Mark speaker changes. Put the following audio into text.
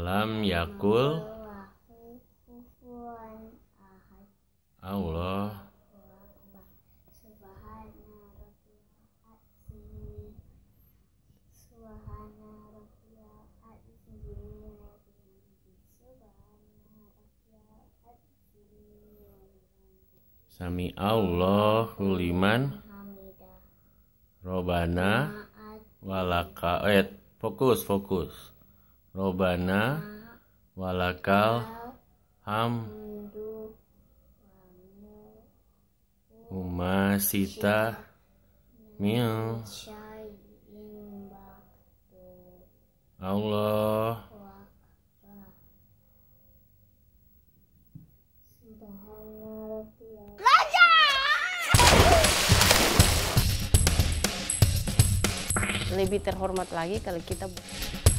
Speaker 1: Lam yakul Allah. Sami Allahu liman Robana walaka. Fokus. Robana walakal umasita mil Allah.
Speaker 2: Lebih terhormat lagi kalau kita